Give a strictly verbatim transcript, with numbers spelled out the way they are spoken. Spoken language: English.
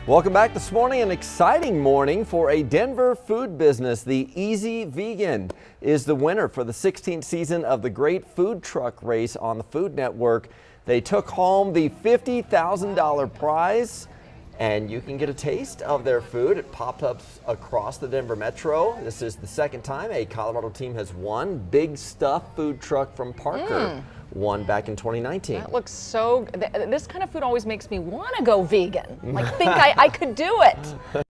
Welcome back this morning. An exciting morning for a Denver food business. The Easy Vegan is the winner for the sixteenth season of the Great Food Truck Race on the Food Network. They took home the fifty thousand dollar prize, and you can get a taste of their food at pop-ups across the Denver Metro. This is the second time a Colorado team has won. Big Stuff food truck from Parker. Mm. Won back in twenty nineteen. That looks so, th this kind of food always makes me want to go vegan. Like think I, I could do it.